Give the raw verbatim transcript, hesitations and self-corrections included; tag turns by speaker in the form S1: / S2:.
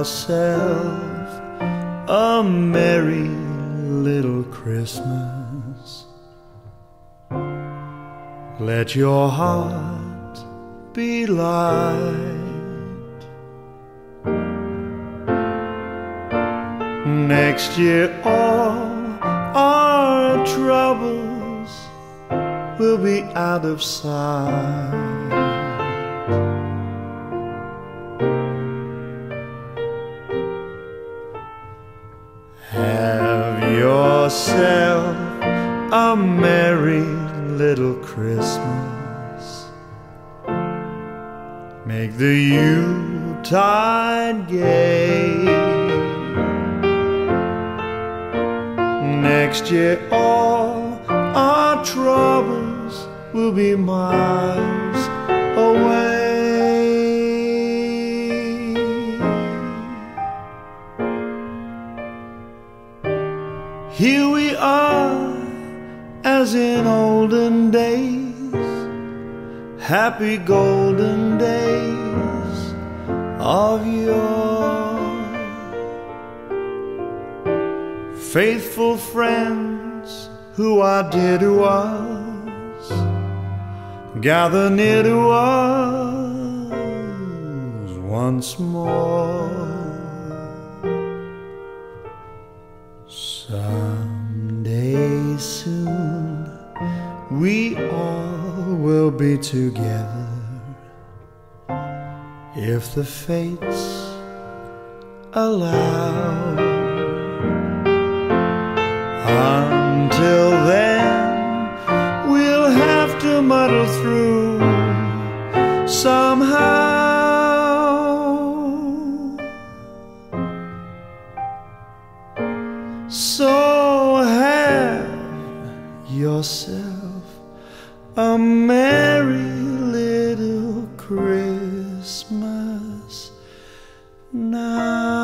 S1: yourself a merry little Christmas. Let your heart be light. Next year all our troubles will be out of sight. Have yourself a merry little Christmas. Make the Yuletide gay. Next year all our troubles will be miles away. Here we are as in olden days, happy golden days of yore. Faithful friends who are dear to us, gather near to us once more. Someday soon we all will be together, if the fates allow. Until then, we'll have to muddle through somehow. So have yourself a merry little Christmas now.